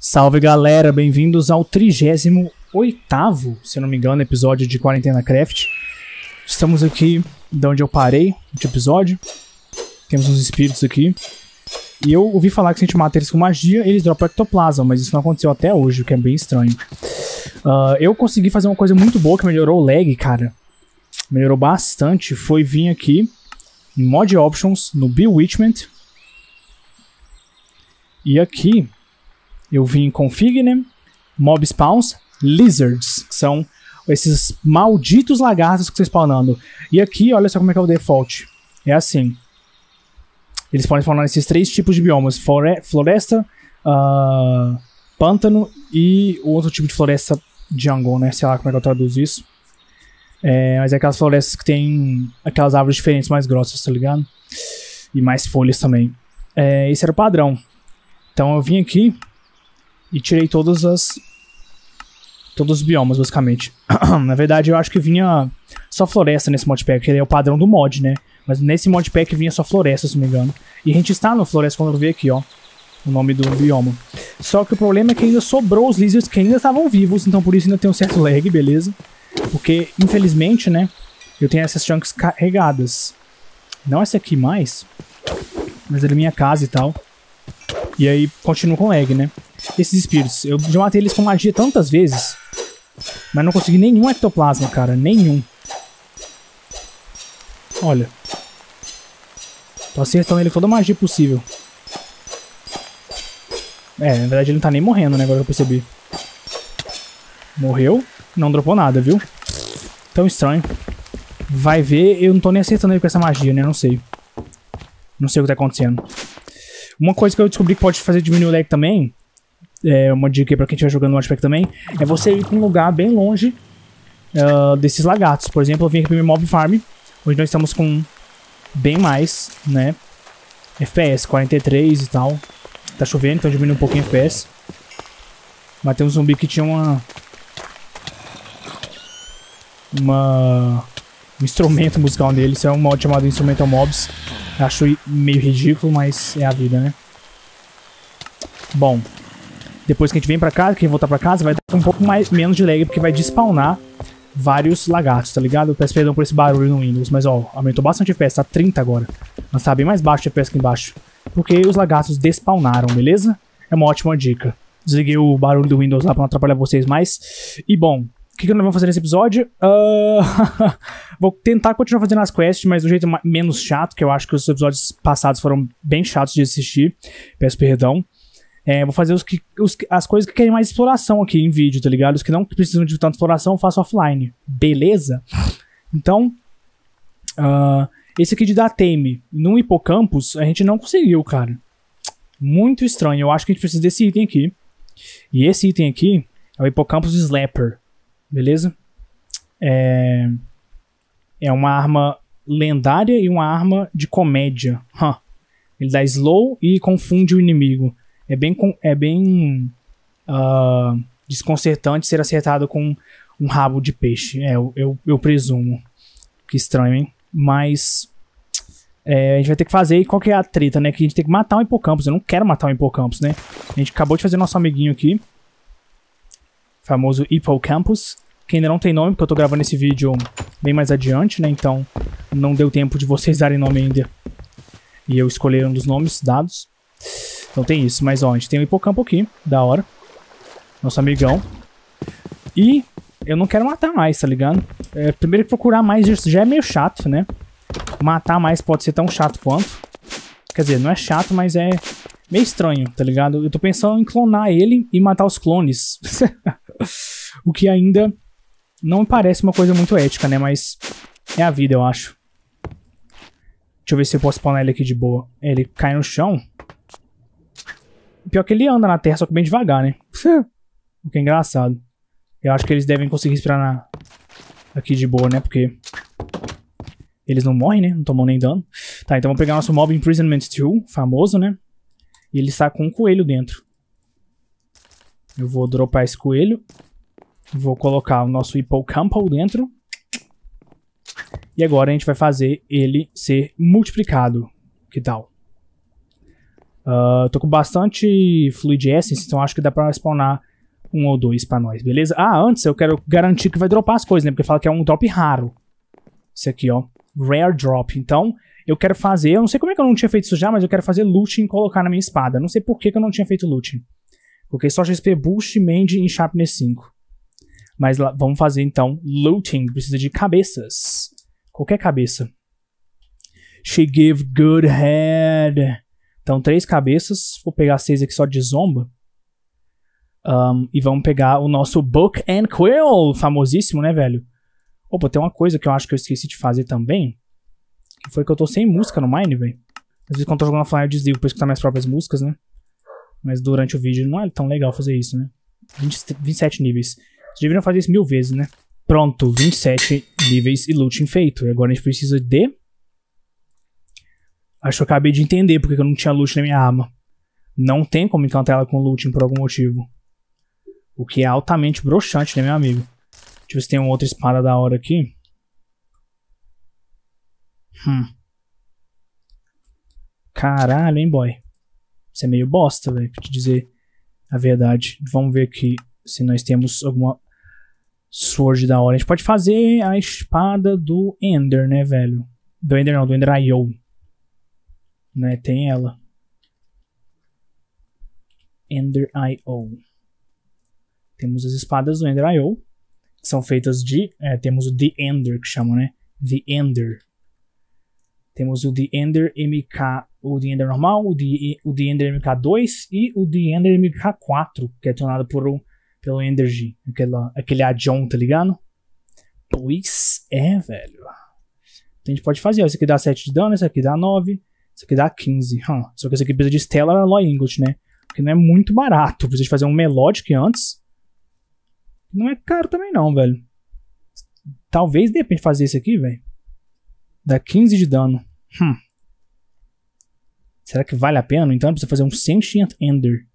Salve galera, bem-vindos ao 38º, se eu não me engano, episódio de Quarentena Craft. Estamos aqui de onde eu parei no episódio. Temos uns espíritos aqui. E eu ouvi falar que se a gente mata eles com magia, eles dropam ectoplasma, mas isso não aconteceu até hoje, o que é bem estranho. Eu consegui fazer uma coisa muito boa que melhorou o lag, cara. Melhorou bastante. Foi vir aqui em Mod Options, no Bewitchment. E aqui eu vim em Config, né? Mob Spawns, Lizards, que são esses malditos lagartos que estão spawnando. E aqui, olha só como é que é o default. É assim. Eles podem spawnar esses três tipos de biomas. Floresta, pântano e o outro tipo de floresta jungle, né? Sei lá como é que eu traduzo isso. Mas é aquelas florestas que tem aquelas árvores diferentes, mais grossas, tá ligado? E mais folhas também. Esse era o padrão. Então eu vim aqui e tirei todos os biomas, basicamente. Na verdade, eu acho que vinha só floresta nesse modpack, que é o padrão do mod, né? Mas nesse modpack vinha só floresta, se não me engano. E a gente está no floresta quando eu vi aqui, ó. O nome do bioma. Só que o problema é que ainda sobrou os lizards que ainda estavam vivos, então por isso ainda tem um certo lag, beleza? Porque, infelizmente, né, eu tenho essas chunks carregadas. Não essa aqui mais, mas é da minha casa e tal. E aí, continuo com lag, né? Esses espíritos, eu já matei eles com magia tantas vezes, mas não consegui nenhum ectoplasma, cara, nenhum. Olha. Tô acertando ele com toda a magia possível. Na verdade ele não tá nem morrendo, né, agora que eu percebi. Morreu, não dropou nada, viu? Tão estranho. Vai ver, eu não tô nem acertando ele com essa magia, né, não sei. Não sei o que tá acontecendo. Uma coisa que eu descobri que pode fazer diminuir o lag também, uma dica aí pra quem estiver jogando no Watchpack também, é você ir pra um lugar bem longe desses lagartos. Por exemplo, eu vim aqui pro meu Mob Farm, onde nós estamos com bem mais, né, FPS, 43 e tal. Tá chovendo, então diminui um pouquinho o FPS. Matei um zumbi que tinha um instrumento musical nele. Isso é um mod chamado Instrumental Mobs. Acho meio ridículo, mas é a vida, né? Bom, depois que a gente vem pra casa, que voltar pra casa, vai dar um pouco menos de lag, porque vai despawnar vários lagartos, tá ligado? Eu peço perdão por esse barulho no Windows, mas ó, aumentou bastante o FPS, tá 30 agora. Mas tá bem mais baixo o FPS aqui embaixo. Porque os lagartos despawnaram, beleza? É uma ótima dica. Desliguei o barulho do Windows lá pra não atrapalhar vocês mais. E bom, o que nós vamos fazer nesse episódio? Vou tentar continuar fazendo as quests, mas do jeito menos chato, que eu acho que os episódios passados foram bem chatos de assistir. Peço perdão. Vou fazer as coisas que querem mais exploração aqui em vídeo, tá ligado? Os que não precisam de tanta exploração, eu faço offline. Beleza? Então, esse aqui de Datame no Hipocampus, a gente não conseguiu, cara. Muito estranho. Eu acho que a gente precisa desse item aqui. E esse item aqui é o Hipocampus Slapper. Beleza? É uma arma lendária e uma arma de comédia. Ele dá slow e confunde o inimigo. É bem desconcertante ser acertado com um rabo de peixe. Eu presumo. Que estranho, hein? Mas a gente vai ter que fazer. E qual que é a treta, né? Que a gente tem que matar um Hipocampus. Eu não quero matar um Hipocampus, né? A gente acabou de fazer nosso amiguinho aqui. Famoso Hipocampus. Que ainda não tem nome, porque eu tô gravando esse vídeo bem mais adiante, né? Então não deu tempo de vocês darem nome ainda. E eu escolher um dos nomes dados. Então tem isso. Mas ó, a gente tem um Hipocampo aqui. Da hora. Nosso amigão. E eu não quero matar mais, tá ligado? Primeiro que procurar mais já é meio chato, né? Matar mais pode ser tão chato quanto. Quer dizer, não é chato, mas é meio estranho, tá ligado? Eu tô pensando em clonar ele e matar os clones. O que ainda não me parece uma coisa muito ética, né? Mas é a vida, eu acho. Deixa eu ver se eu posso spawnar ele aqui de boa. Ele cai no chão. Pior que ele anda na terra, só que bem devagar, né? O que é engraçado. Eu acho que eles devem conseguir respirar aqui de boa, né? Porque eles não morrem, né? Não tomam nem dano. Tá, então vamos pegar nosso Mob Imprisonment 2, famoso, né? E ele está com um coelho dentro. Eu vou dropar esse coelho. Vou colocar o nosso Hippocampo dentro. E agora a gente vai fazer ele ser multiplicado. Que tal? Tô com bastante Fluid Essence, então acho que dá pra spawnar 1 ou 2 pra nós, beleza? Ah, antes eu quero garantir que vai dropar as coisas, né? Porque fala que é um drop raro. Isso aqui, ó. Rare Drop. Então, eu quero fazer... Eu não sei como é que eu não tinha feito isso já, mas eu quero fazer looting e colocar na minha espada. Não sei por que eu não tinha feito looting. Coloquei só XP Boost, Mend e Sharpness 5. Mas lá, vamos fazer, então, looting. Precisa de cabeças. Qualquer cabeça. She give good head. Então, 3 cabeças. Vou pegar 6 aqui só de zomba. E vamos pegar o nosso Book and Quill. Famosíssimo, né, velho? Opa, tem uma coisa que eu acho que eu esqueci de fazer também. Que foi que eu tô sem música no Mine, velho. Às vezes quando eu tô jogando offline eu desligo pra escutar minhas próprias músicas, né? Mas durante o vídeo não é tão legal fazer isso, né? 27 níveis. Vocês deveriam fazer isso 1000 vezes, né? Pronto, 27 níveis e looting feito. E agora a gente precisa de... Acho que eu acabei de entender porque eu não tinha loot na minha arma. Não tem como encantar ela com looting por algum motivo. O que é altamente broxante, né, meu amigo? Deixa eu ver se tem uma outra espada da hora aqui. Caralho, hein, boy. Isso é meio bosta, velho, pra te dizer a verdade. Vamos ver aqui se nós temos alguma sword da hora. A gente pode fazer a espada do Ender, né, velho? Do Ender não, do Ender IO. Né, tem ela. Ender IO. Temos as espadas do Ender IO. Que são feitas de... temos o The Ender, que chamam, né? The Ender. Temos o The Ender MK... O The Ender normal, o The Ender MK2 e o The Ender MK4, que é tornado pelo Endergy. Aquele add-on, tá ligado? Pois é, velho. Então a gente pode fazer, ó. Esse aqui dá 7 de dano, esse aqui dá 9, esse aqui dá 15. Só que esse aqui precisa de Stellar Alloy Ingot, né? Porque não é muito barato. Precisa de fazer um Melodic antes. Não é caro também não, velho. Talvez dê pra gente fazer esse aqui, velho. Dá 15 de dano. Será que vale a pena? Então precisa fazer um Sentient Ender.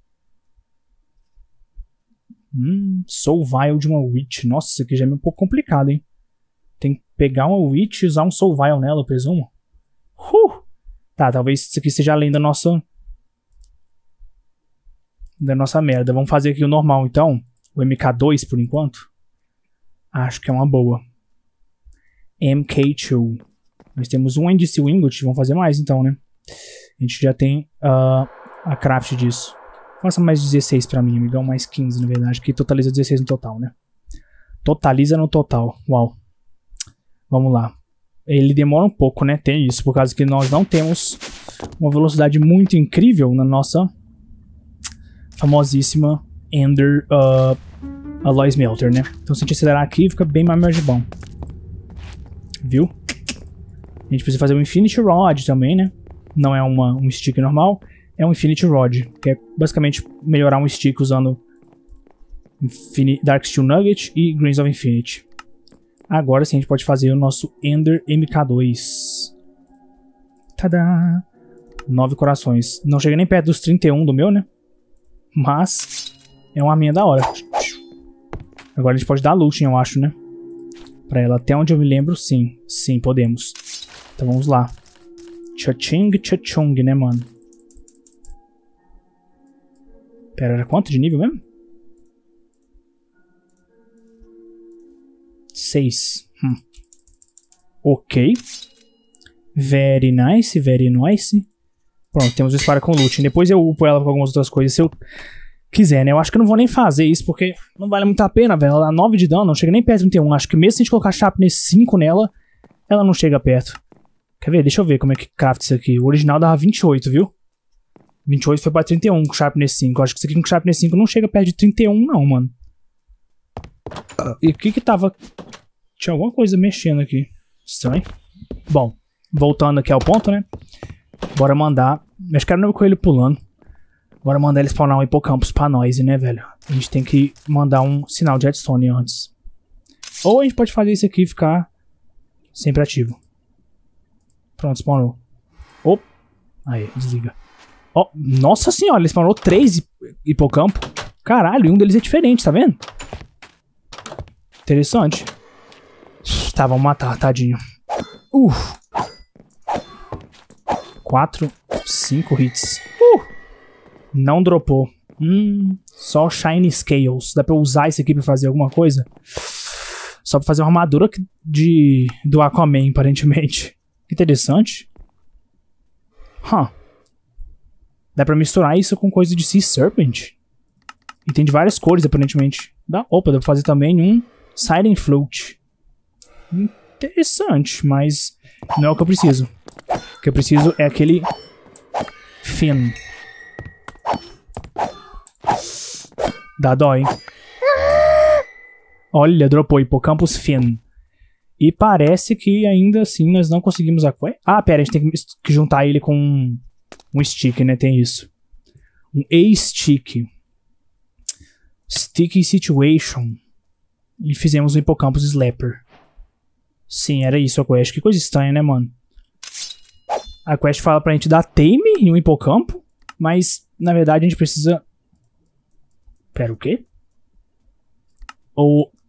Soul Vial de uma Witch. Nossa, isso aqui já é um pouco complicado, hein? Tem que pegar uma Witch e usar um Soul Vial nela, eu presumo. Tá, talvez isso aqui seja além da nossa... merda. Vamos fazer aqui o normal, então. O MK2, por enquanto. Acho que é uma boa. MK2. Nós temos um NDC Ingot. Vamos fazer mais, então, né? A gente já tem a craft disso. Faça mais 16 pra mim, amigão. Mais 15, na verdade. Que totaliza 16 no total, né? Totaliza no total. Uau. Vamos lá. Ele demora um pouco, né? Tem isso. Por causa que nós não temos uma velocidade muito incrível na nossa famosíssima Ender Alloy Smelter, né? Então se a gente acelerar aqui, fica bem mais de bom. Viu? A gente precisa fazer um Infinity Rod também, né? Não é um stick normal, é um Infinity Rod, que é basicamente melhorar um stick usando Dark Steel Nugget e Grains of Infinity. Agora sim a gente pode fazer o nosso Ender MK2. Tadá! 9 corações. Não chega nem perto dos 31 do meu, né? Mas é uma arminha da hora. Agora a gente pode dar looting, eu acho, né? Pra ela, até onde eu me lembro, sim. Sim, podemos. Então vamos lá. Cha-ching, cha-chung, né, mano? Pera, era quanto de nível mesmo? 6. Ok. Very nice, very nice. Pronto, temos o espada com looting. Depois eu upo ela com algumas outras coisas, se eu quiser, né? Eu acho que eu não vou nem fazer isso, porque não vale muito a pena, velho. Ela dá 9 de dano, não chega nem perto de 31. Acho que mesmo se a gente colocar Sharpness 5 nela, ela não chega perto. Quer ver? Deixa eu ver como é que craft isso aqui. O original dava 28, viu? 28 foi pra 31 com Sharpness 5. Acho que isso aqui com Sharpness 5 não chega perto de 31, não, mano. E o que que tava... Tinha alguma coisa mexendo aqui. Estranho. Bom, voltando aqui ao ponto, né? Bora mandar... Acho que era o coelho pulando. Bora mandar ele spawnar um hipocampus pra nós, né, velho? A gente tem que mandar um sinal de redstone antes. Ou a gente pode fazer isso aqui e ficar sempre ativo. Pronto, spawnou. Opa. Aí, desliga. Ó, nossa senhora, ele spawnou 3 hipocampo. Caralho, e um deles é diferente, tá vendo? Interessante. Tá, vamos matar, tadinho. 4, 5 hits. Não dropou. Só Shiny Scales. Dá pra eu usar isso aqui pra fazer alguma coisa? Só pra fazer uma armadura do Aquaman, aparentemente. Interessante. Dá pra misturar isso com coisa de Sea Serpent. E tem de várias cores, aparentemente. Opa, dá pra fazer também um Siren Float. Interessante, mas não é o que eu preciso. O que eu preciso é aquele Fin. Dá dó, hein? Olha, dropou Hippocampus Fin. E parece que ainda assim nós não conseguimos a quest. Ah, pera, a gente tem que juntar ele com um stick, né? Tem isso. Um A-stick. Sticky Situation. E fizemos o Hippocampus Slapper. Sim, era isso a quest. Que coisa estranha, né, mano? A quest fala pra gente dar tame em um hipocampo, mas na verdade a gente precisa... Pera, o quê? Ou...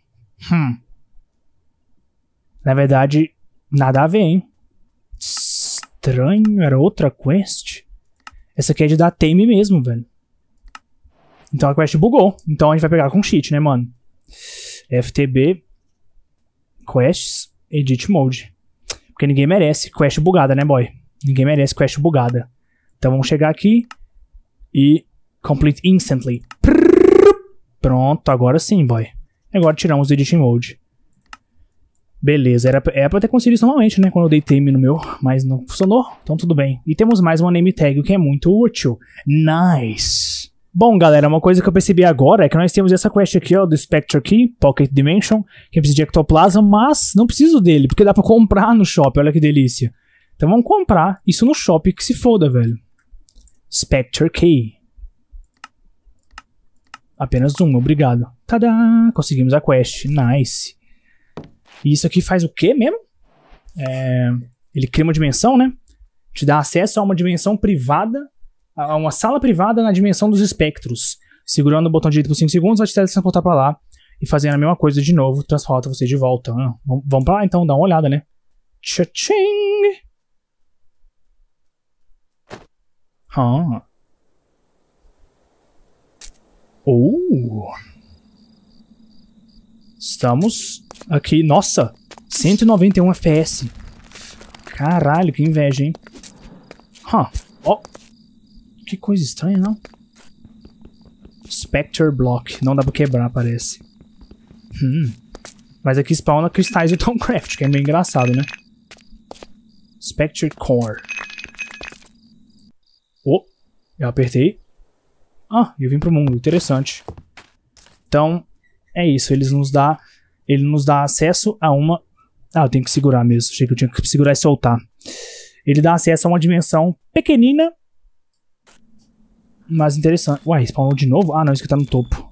Na verdade, nada a ver, hein? Estranho, era outra quest? Essa aqui é de dar tame mesmo, velho. Então a quest bugou. Então a gente vai pegar com cheat, né, mano? FTB Quests Edit Mode. Porque ninguém merece quest bugada, né, boy? Ninguém merece quest bugada. Então vamos chegar aqui e complete instantly. Pronto, agora sim, boy. Agora tiramos o Edit Mode. Beleza, era pra ter conseguido isso normalmente, né? Quando eu dei tame no meu, mas não funcionou, então tudo bem. E temos mais uma name tag, o que é muito útil. Nice! Bom, galera, uma coisa que eu percebi agora é que nós temos essa quest aqui, ó, do Spectre Key, Pocket Dimension, que precisa de Ectoplasma, mas não preciso dele, porque dá pra comprar no shopping, olha que delícia. Então vamos comprar isso no shopping, que se foda, velho. Spectre Key. Apenas um, obrigado. Tadá! Conseguimos a quest, nice. E isso aqui faz o quê mesmo? Ele cria uma dimensão, né? Te dá acesso a uma dimensão privada, a uma sala privada na dimensão dos espectros. Segurando o botão direito por 5 segundos, vai te teletransportar pra lá. E fazendo a mesma coisa de novo, transporta você de volta. Vamos pra lá então, dar uma olhada, né? Tchá-tching! Estamos aqui, nossa, 191 FPS. Caralho, que inveja, hein? Que coisa estranha, não? Spectre Block, não dá pra quebrar, parece. Mas aqui spawna cristais de Thaumcraft, que é meio engraçado, né? Spectre Core. Eu apertei. Eu vim pro mundo, interessante. Então, é isso, ele nos dá acesso a uma... eu tenho que segurar mesmo, achei que eu tinha que segurar e soltar. Ele dá acesso a uma dimensão pequenina, mas interessante. Uai, spawnou de novo? Não, isso aqui tá no topo.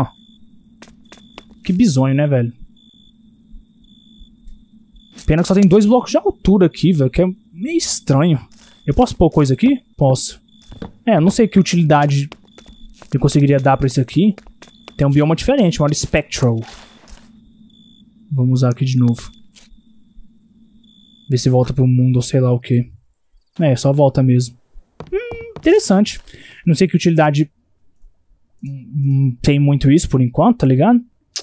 Que bizonho, né, velho? Pena que só tem 2 blocos de altura aqui, velho, que é meio estranho. Eu posso pôr coisa aqui? Posso. Eu não sei que utilidade eu conseguiria dar pra isso aqui. Tem um bioma diferente, chamado Spectral. Vamos usar aqui de novo. Ver se volta pro mundo ou sei lá o que. Só volta mesmo. Interessante. Não sei que utilidade tem muito isso por enquanto, tá ligado?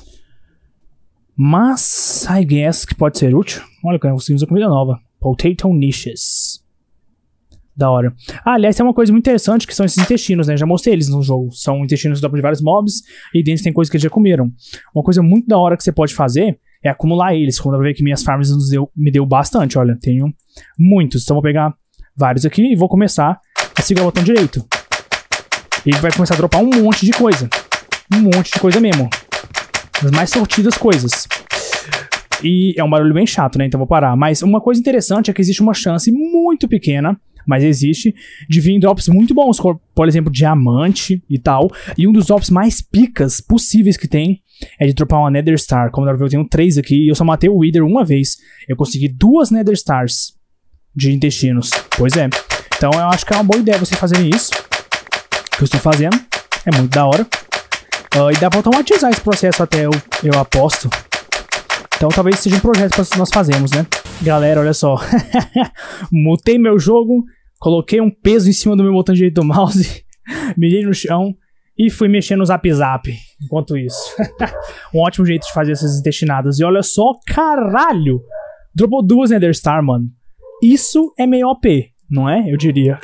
Mas, I guess que pode ser útil. Olha, conseguimos uma comida nova. Potato Niches. Da hora. Aliás, tem uma coisa muito interessante que são esses intestinos, né? Já mostrei eles no jogo. São intestinos de vários mobs e dentro tem coisas que eles já comeram. Uma coisa muito da hora que você pode fazer é acumular eles. Como dá pra ver que minhas farms me deu bastante, olha. Tenho muitos. Então vou pegar vários aqui e vou começar a segurar o botão direito. E vai começar a dropar um monte de coisa. Um monte de coisa mesmo. As mais sortidas coisas. E é um barulho bem chato, né? Então vou parar. Mas uma coisa interessante é que existe uma chance muito pequena, mas existe, de vir drops muito bons, por exemplo, diamante e tal. E um dos drops mais picas possíveis que tem é de dropar uma Nether Star. Como dá pra ver, eu tenho 3 aqui e eu só matei o Wither uma vez. Eu consegui 2 Nether Stars de intestinos. Pois é. Então eu acho que é uma boa ideia vocês fazerem isso. Que eu estou fazendo. É muito da hora. E dá pra automatizar esse processo até, eu aposto. Então talvez seja um projeto que nós fazemos, né? Galera, olha só. Mutei meu jogo, coloquei um peso em cima do meu botão direito do mouse Mijei no chão e fui mexendo no Zap Zap enquanto isso. Um ótimo jeito de fazer essas intestinadas. E olha só, caralho! Dropou 2 Nether Star, mano. Isso é meio OP, não é? Eu diria.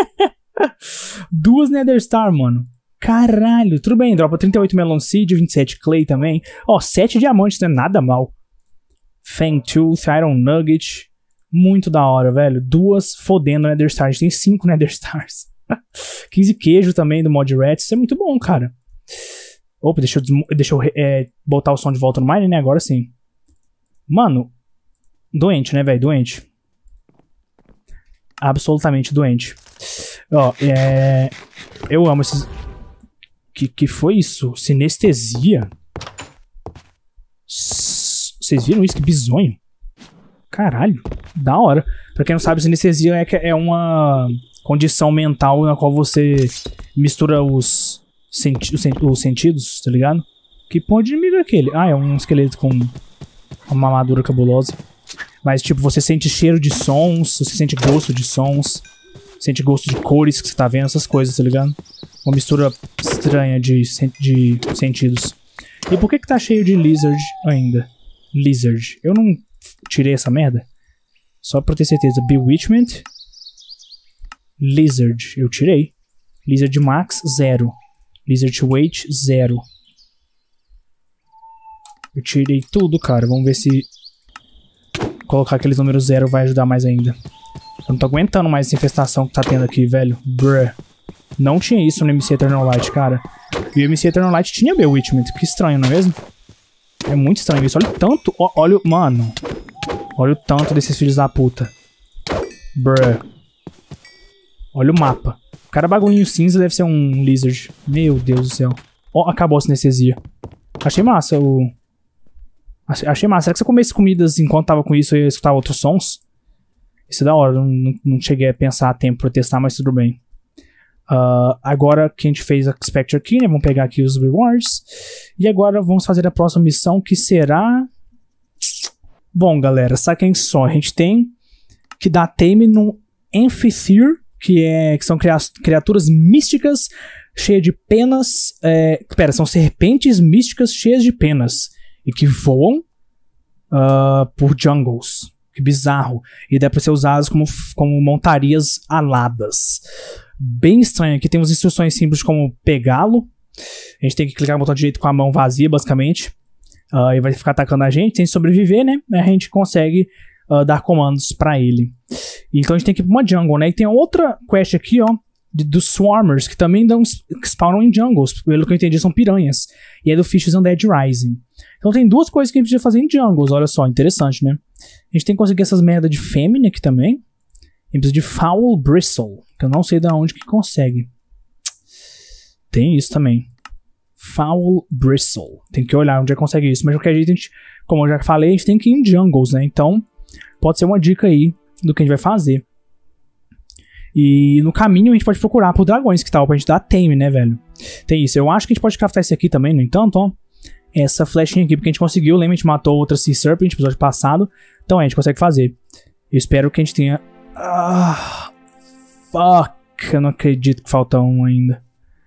2 Nether Star, mano. Caralho, tudo bem, dropa 38 Melon Seed, 27 Clay também. Ó, 7 diamantes, não é nada mal. Fang Tooth, Iron Nugget. Muito da hora, velho. 2 fodendo Nether Stars. A gente tem 5 Nether Stars. 15 queijo também do Mod Rats. Isso é muito bom, cara. Opa, deixa eu botar o som de volta no Mine, né? Agora sim. Mano, doente, né, velho? Doente. Absolutamente doente. Ó, eu amo esses... Que foi isso? Sinestesia? Vocês viram isso? Que bizonho. Caralho, da hora. Pra quem não sabe, sinestesia é uma condição mental na qual você mistura os sentidos, tá ligado? Que ponto de inimigo é aquele? Ah, é um esqueleto com uma armadura cabulosa. Mas, tipo, você sente cheiro de sons, você sente gosto de sons, sente gosto de cores que você tá vendo, essas coisas, tá ligado? Uma mistura estranha de sentidos. E por que tá cheio de lizard ainda? Lizard. Eu não tirei essa merda? Só pra ter certeza. Bewitchment. Lizard. Eu tirei. Lizard Max, 0. Lizard Weight, 0. Eu tirei tudo, cara. Vamos ver se colocar aqueles números 0 vai ajudar mais ainda. Eu não tô aguentando mais essa infestação que tá tendo aqui, velho. Bruh. Não tinha isso no MC Eternal Light, cara. E o MC Eternal Light tinha Bewitchment. Que estranho, não é mesmo? É muito estranho isso. Olha o tanto... Olha, mano. Olha o tanto desses filhos da puta. Bruh. Olha o mapa. Cada bagulhinho cinza deve ser um lizard. Meu Deus do céu. Ó, acabou a sinestesia. Achei massa o... Achei massa. Será que se eu comesse comidas enquanto tava com isso eu ia escutar outros sons? Isso é da hora. Não cheguei a pensar a tempo pra testar, mas tudo bem. Agora que a gente fez a Spectre aqui, né? Vamos pegar aqui os rewards. E agora vamos fazer a próxima missão, que será... Bom, galera, saquem só. A gente tem que dar tame no Amphitheater, que são criaturas místicas cheias de penas. São serpentes místicas cheias de penas. E que voam por jungles. Que bizarro. E dá pra ser usadas como montarias aladas. Bem estranho. Aqui tem umas instruções simples como pegá-lo. A gente tem que clicar no botão direito com a mão vazia, basicamente. E vai ficar atacando a gente. Sem sobreviver, né? A gente consegue dar comandos pra ele. Então a gente tem que ir pra uma jungle, né? E tem outra quest aqui, ó. Dos Swarmers, que também spawnam em jungles. Pelo que eu entendi, são piranhas. E é do Fishes Undead Rising. Então tem 2 coisas que a gente precisa fazer em jungles. Olha só, interessante, né? A gente tem que conseguir essas merda de Femine aqui também. A gente precisa de Foul Bristle, que eu não sei de onde que consegue. Tem isso também. Foul Bristle. Tem que olhar onde é que consegue isso. Mas de qualquer jeito, como eu já falei, a gente tem que ir em jungles, né? Então, pode ser uma dica aí do que a gente vai fazer. E no caminho a gente pode procurar por dragões, que tal, pra gente dar tame, né, velho? Tem isso. Eu acho que a gente pode craftar esse aqui também, no entanto, ó. Essa flechinha aqui, porque a gente conseguiu. Lembra, a gente matou outra Sea Serpent no episódio passado. Então a gente consegue fazer. Eu espero que a gente tenha... fuck. Eu não acredito que falta um ainda.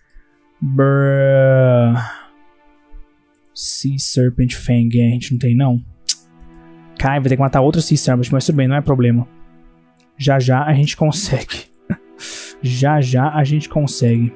Bruh. Sea Serpent Fang. A gente não tem, não. Cara, vai ter que matar outra Sea Serpent, mas tudo bem, não é problema. Já já a gente consegue. Já já a gente consegue.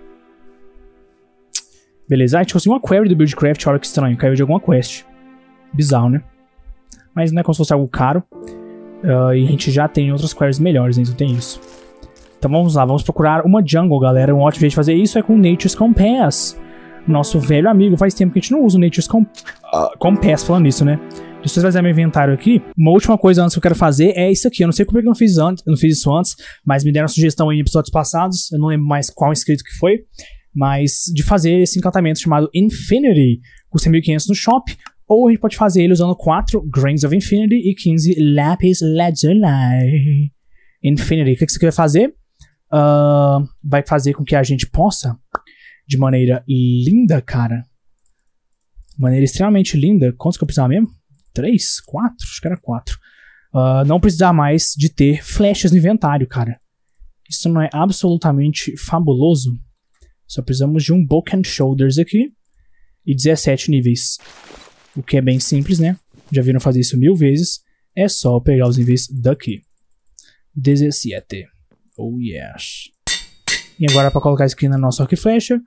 Beleza, a gente conseguiu uma query do Buildcraft. Olha que estranho, caiu de alguma quest. Bizarro, né? Mas não é como se fosse algo caro. E a gente já tem outras queries melhores, né? Então tem isso. Então vamos lá, vamos procurar uma jungle, galera. Um ótimo jeito de fazer isso é com o Nature's Compass. Nosso velho amigo. Faz tempo que a gente não usa o Nature's Compass falando isso, né? Deixa eu fazer meu inventário aqui. Uma última coisa antes que eu quero fazer é isso aqui. Eu não sei como é que eu não fiz isso antes, mas me deram sugestão aí em episódios passados. Eu não lembro mais qual inscrito que foi. Mas de fazer esse encantamento chamado Infinity. Custa 1.500 no shop. Ou a gente pode fazer ele usando 4 Grains of Infinity e 15 Lapis Lazuli. Infinity. O que isso aqui vai fazer? Vai fazer com que a gente possa, de maneira linda, cara. Maneira extremamente linda. Quantos que eu precisava mesmo? 3? 4? Acho que era 4. Não precisar mais de ter flechas no inventário, cara. Isso não é absolutamente fabuloso? Só precisamos de um Book and Shoulders aqui. E 17 níveis. O que é bem simples, né? Já viram fazer isso 1000 vezes. É só pegar os níveis daqui. 17. Oh, yes. E agora para colocar isso aqui na nossa arco e flecha.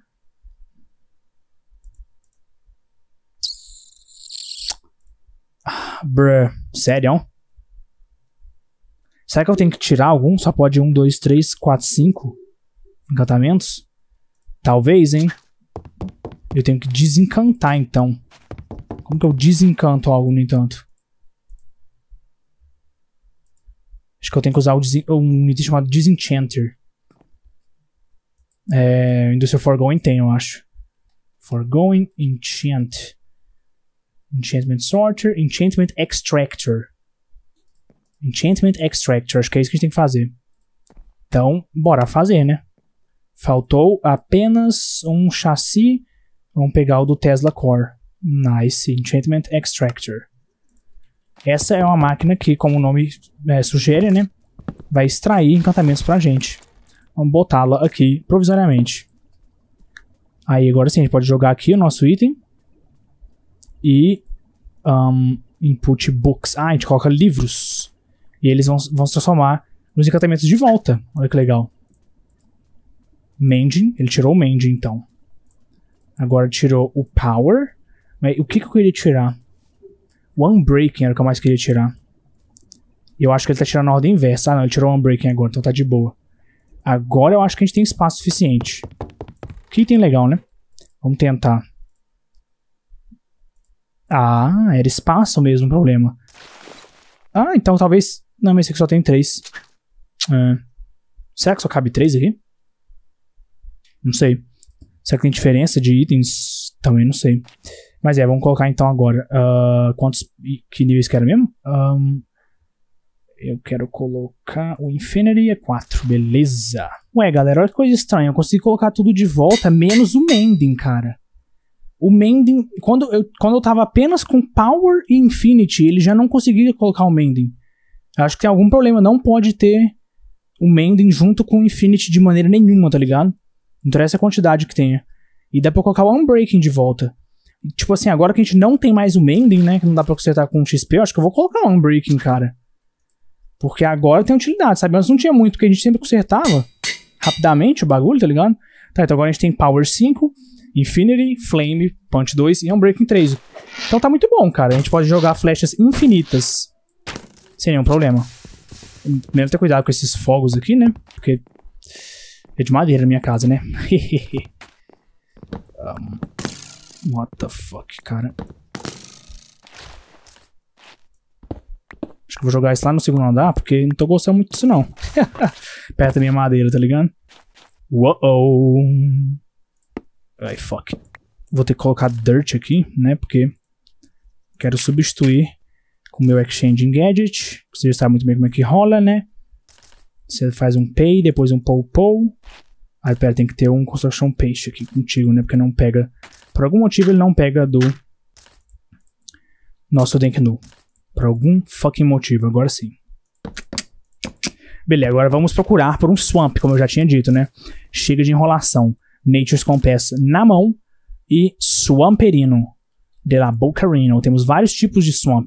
Bruh. Sério? Será que eu tenho que tirar algum? Só pode 1, 2, 3, 4, 5 encantamentos? Talvez, hein? Eu tenho que desencantar, então. Como que eu desencanto algo, no entanto? Acho que eu tenho que usar um item chamado Disenchanter. Industrial Foregoing tem, eu acho. Foregoing, Enchant. Enchantment Sorter, Enchantment Extractor. Enchantment Extractor, acho que é isso que a gente tem que fazer. Então, bora fazer, né? Faltou apenas um chassi. Vamos pegar o do Tesla Core. Nice, Enchantment Extractor. Essa é uma máquina que, como o nome sugere, né? Vai extrair encantamentos pra gente. Vamos botá-la aqui provisoriamente. Aí agora sim, a gente pode jogar aqui o nosso item. E input books. Ah, a gente coloca livros. E eles vão se transformar nos encantamentos de volta. Olha que legal. Mending. Ele tirou o Mending, então. Agora tirou o Power. Mas o que eu queria tirar? O Unbreaking era o que eu mais queria tirar. E eu acho que ele tá tirando na ordem inversa. Ah, não, ele tirou o Unbreaking agora, então tá de boa. Agora eu acho que a gente tem espaço suficiente. Que item legal, né? Vamos tentar. Ah, era espaço mesmo o problema. Ah, então talvez... Não, mas esse aqui só tem 3. Será que só cabe 3 aqui? Não sei. Será que tem diferença de itens? Também não sei. Mas vamos colocar então agora. Que níveis que era mesmo? Eu quero colocar o Infinity é 4. Beleza. Ué, galera, olha que coisa estranha. Eu consegui colocar tudo de volta, menos o Mending, cara. O Mending, quando eu tava apenas com Power e Infinity, ele já não conseguia colocar o Mending. Eu acho que tem algum problema. Não pode ter o Mending junto com o Infinity de maneira nenhuma, tá ligado? Não interessa a quantidade que tenha. E dá pra colocar o Unbreaking de volta. Tipo assim, agora que a gente não tem mais o Mending, né? Que não dá pra consertar com XP, eu acho que eu vou colocar o Unbreaking, cara. Porque agora tem utilidade, sabe? Antes não tinha muito, porque a gente sempre consertava rapidamente o bagulho, tá ligado? Tá, então agora a gente tem Power 5, Infinity, Flame, Punch 2 e Unbreaking 3. Então tá muito bom, cara. A gente pode jogar flechas infinitas sem nenhum problema. Primeiro ter cuidado com esses fogos aqui, né? Porque é de madeira na minha casa, né? What the fuck, cara? Acho que eu vou jogar isso lá no segundo andar, porque não tô gostando muito disso, não. Perto da minha madeira, tá ligado? Uou! Ai, fuck. Vou ter que colocar dirt aqui, né? Porque quero substituir com o meu Exchanging Gadget. Você já sabe muito bem como é que rola, né? Você faz um pay, depois um pou. Aí, pera, tem que ter um Construction Paste aqui contigo, né? Porque não pega... Por algum motivo ele não pega do nosso Denknu. Por algum fucking motivo, agora sim. Beleza, agora vamos procurar por um Swamp, como eu já tinha dito, né? Chega de enrolação. Nature's Compass na mão e Swamperino de la Bocarino. Temos vários tipos de Swamp.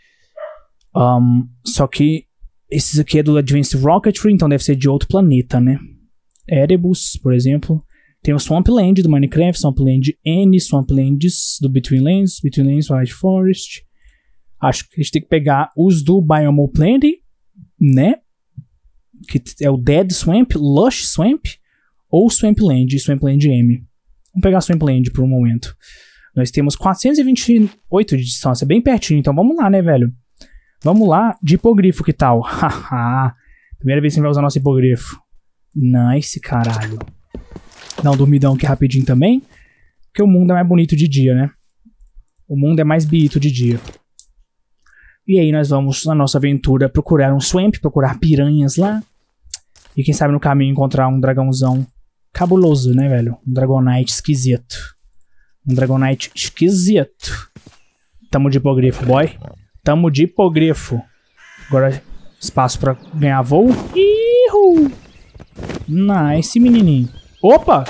Só que esses aqui é do Advanced Rocketry, então deve ser de outro planeta, né? Erebus, por exemplo. Tem o Swampland do Minecraft, Swampland N, Swamplands do Between Lands White Forest. Acho que a gente tem que pegar os do Biomo Plant, né? Que é o Dead Swamp, Lush Swamp ou Swampland M. Vamos pegar Swampland por um momento. Nós temos 428 de distância, bem pertinho, então vamos lá, né, velho? Vamos lá, de hipogrifo, que tal? Haha, primeira vez que a gente vai usar nosso hipogrifo. Nice, caralho. Dá um dormidão aqui rapidinho também, porque o mundo é mais bonito de dia, né? O mundo é mais bonito de dia. E aí nós vamos, na nossa aventura, procurar um swamp, procurar piranhas lá. E quem sabe no caminho encontrar um dragãozão cabuloso, né, velho? Um Dragonite esquisito. Um Dragonite esquisito. Tamo de hipogrifo, boy. Tamo de hipogrifo. Agora, espaço pra ganhar voo. Ihu! Nice, menininho. Opa!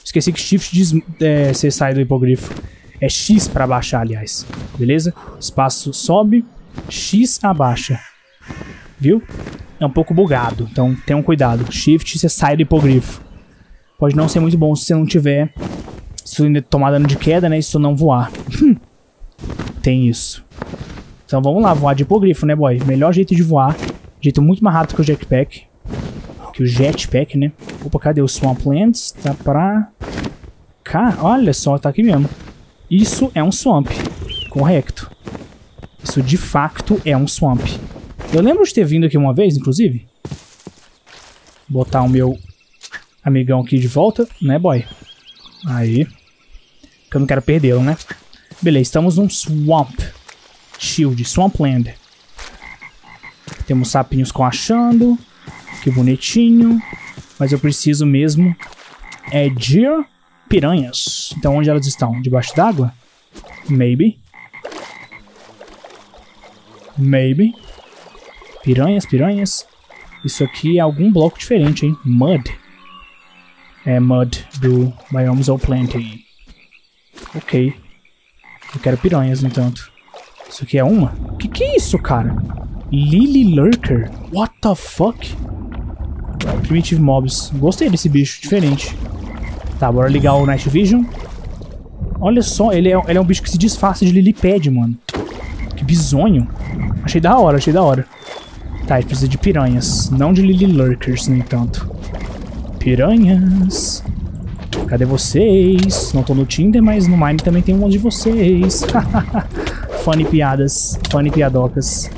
Esqueci que shift você sai do hipogrifo. É X pra baixar, aliás. Beleza? Espaço sobe, X abaixa. Viu? É um pouco bugado, então tenham cuidado. Shift, você sai do hipogrifo. Pode não ser muito bom se você não tiver... Se você tomar dano de queda, né? E se você não voar. Tem isso. Então vamos lá, voar de hipogrifo, né, boy? Melhor jeito de voar. Jeito muito mais rápido que o jetpack. Que o jetpack, né? Opa, cadê o Swamplands? Tá pra cá? Olha só, tá aqui mesmo. Isso é um swamp. Correto. Isso de facto é um swamp. Eu lembro de ter vindo aqui uma vez, inclusive. Botar o meu amigão aqui de volta, né, boy? Aí. Que eu não quero perdê-lo, né? Beleza, estamos num swamp. Shield, Swampland. Temos sapinhos coachando. Que bonitinho. Mas eu preciso mesmo é de piranhas. Então onde elas estão? Debaixo d'água? Maybe. Maybe. Piranhas, piranhas. Isso aqui é algum bloco diferente, hein? Mud. É mud do Biome Zooplankton. Ok. Eu quero piranhas, no entanto. Isso aqui é uma? Que é isso, cara? Lily Lurker? What the fuck? Primitive Mobs. Gostei desse bicho, diferente. Tá, bora ligar o Night Vision. Olha só, ele é um bicho que se disfarça de Lilipad, mano. Que bizonho. Achei da hora, achei da hora. Tá, a gente precisa de piranhas. Não de Lily Lurkers, no entanto. Piranhas. Cadê vocês? Não tô no Tinder, mas no Mine também tem um monte de vocês. Funny piadas. Funny piadocas.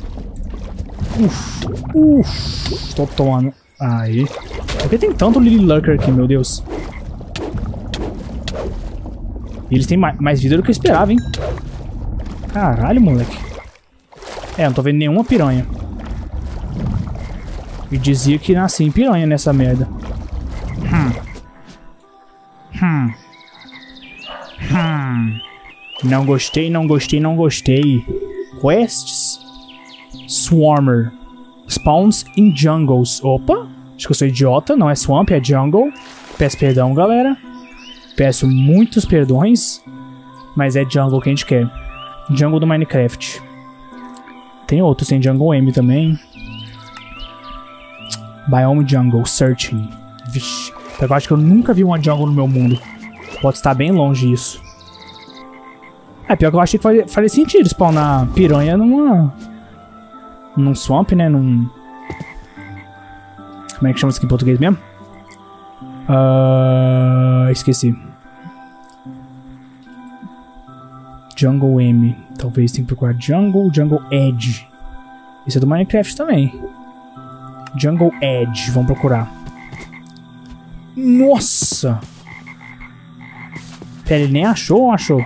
Tô tomando. Aí. Por que tem tanto Lily Lurker aqui, meu Deus? E eles têm mais vida do que eu esperava, hein? Caralho, moleque. Não tô vendo nenhuma piranha. E dizia que nasci em piranha nessa merda. Não gostei, não gostei, não gostei. Quests. Swarmer. Spawns in jungles. Opa. Acho que eu sou idiota. Não é swamp, é jungle. Peço perdão, galera. Peço muitos perdões. Mas é jungle que a gente quer. Jungle do Minecraft. Tem outros, tem Jungle M também. Biome Jungle, Searching. Vixe. Eu acho que eu nunca vi uma jungle no meu mundo. Pode estar bem longe isso. Pior que eu achei que faria sentido spawnar piranha num swamp, né? Como é que chama isso aqui em português mesmo? Esqueci. Jungle M. Talvez tenha que procurar Jungle Edge. Esse é do Minecraft também. Jungle Edge. Vamos procurar. Nossa! Pera, ele nem achou ou achou?